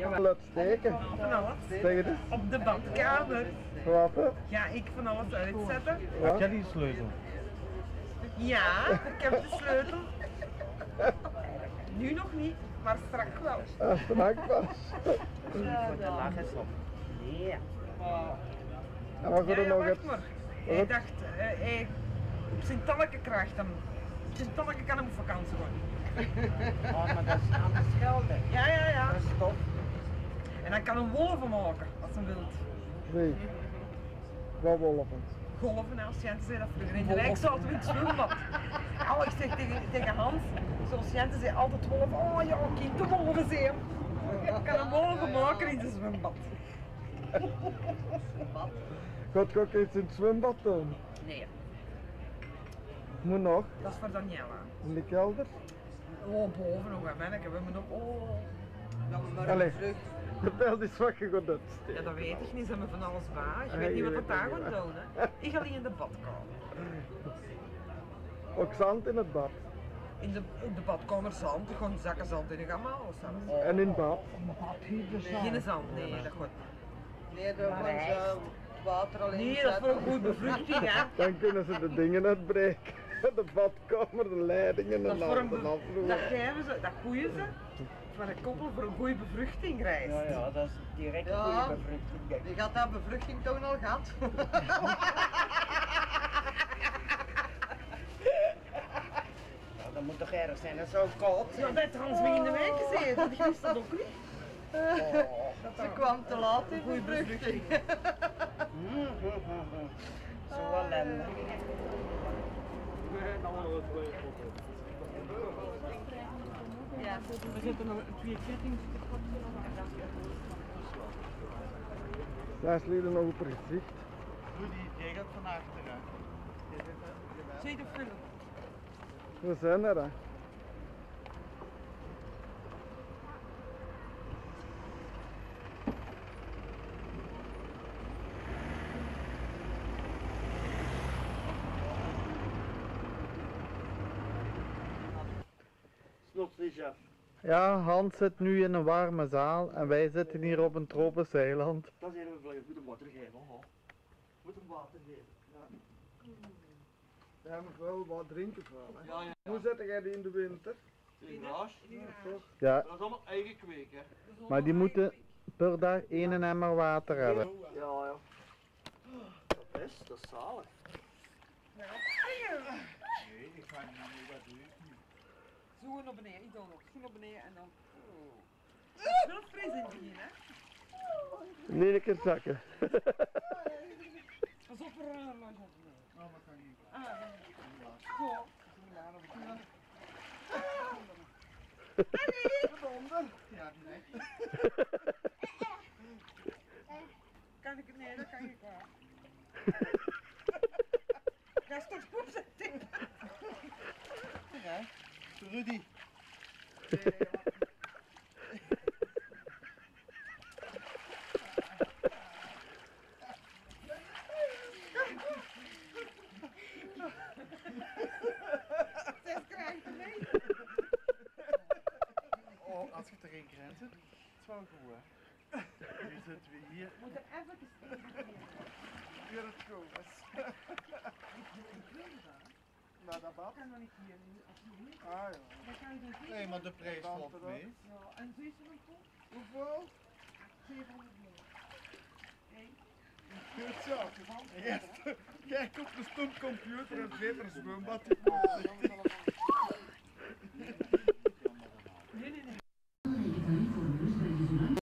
Laat steken. Van alles. Zeg het eens. Op de badkamer Wat? Hè? ga ik van alles uitzetten. Heb jij die sleutel? Ja, ik heb de sleutel. Nu nog niet, maar straks wel. Ah, strak was. Voor de lachen op. Nee. En wat gaat er nog wacht het? maar. Hij dacht, op Sint-Tanneke krijgt hem. Sint-Tanneke kan hem op vakantie gaan. Oh, maar dat is aan de Schelde. Ja. Dat is tof. En dan kan een wolven maken, als hij wilt. Nee. Wat wolven? Golven, als Jente zei dat vroeger. In de wijk zaten we in het zwembad. Oh, ik zeg tegen Hans, zoals Jente zei altijd wolven. Oh ja, kind, de wolven zie je. Ik kan een wolven maken in het zwembad. Gaat ook iets in het zwembad doen? Nee, Moet nog? dat is voor Daniela. In de kelder? Oh, boven nog een manneke, we hebben nog. Oh. Allee, vertel eens wat je gaat uitsteken. Ja, dat weet ik niet, ze hebben van alles bij. Ik weet niet wat dat daar gaat doen. Hè. Ik ga niet in de badkamer. Ook zand in het bad. In de badkamer zand, gewoon zakken zand in de gemaal zelfs. En in bad. Geen zand, nee, dat gaat. Nee, daar gaan ze het water alleen Nee, dat is voor een goede bevruchting, hè. Dan kunnen ze de dingen uitbreken. De badkamer, de leidingen Dat en is voor de een afvloer. dat geven ze, dat koeien ze. Van een koppel voor een goede bevruchting reist. Ja, dat is direct Ja. goede bevruchting. Die gaat dat bevruchting toen al gehad. Ja, dat moet toch erg zijn, dat is zo koud. Ja, dat Hans me in de wijk gezeten, die wist dat ook niet. Ze kwam te laat in de bevruchting. Zo ellende. Ja. We zitten nog 2 kettings. Daar slieden nog op het gezicht. Doe die degel van achteren. Zie je de film? We zijn er, hè. Snotslies af. Ja, Hans zit nu in een warme zaal en wij zitten hier op een tropisch eiland. Dat is even belangrijk. Moet hem water geven, hoor. Moet hem water geven. Ja, nog wel wat drinken van, hè. Ja. Hoe zet jij die in de winter? In de garage. Ja, Dat is allemaal eigen kweek, hè. maar die moeten per dag 1 emmer water hebben. Ja. Dat is zalig. Nee, ik ga niet meer, dat doe ik niet. Zo naar beneden, ik doe nog. Zo naar beneden en dan. Het is wel fris in het begin, hè? Nee, ik kan zakken. Pas op er een langs op. Nou, dat kan niet. Goh. Ja, nee. Kan ik het? Nee, dat kan ik wel. Ga eens toch goed zetten. Ja. Rudy. Zes krijgt er mee. Oh, als je het erin krijgt, is het wel goed, hè. Nu zitten we hier. Moet er even tegen. Weer het goed is. Maar dat bad? Kan nog niet hier nu, alsjeblieft. Ah ja. Dan kan je dus niet. Nee, maar de prijs valt mee. Ja, en zo is er een pot. Hoeveel? 700 euro. Eén. Goed zo. Jij koopt een stom computer en zet er een zwembad in.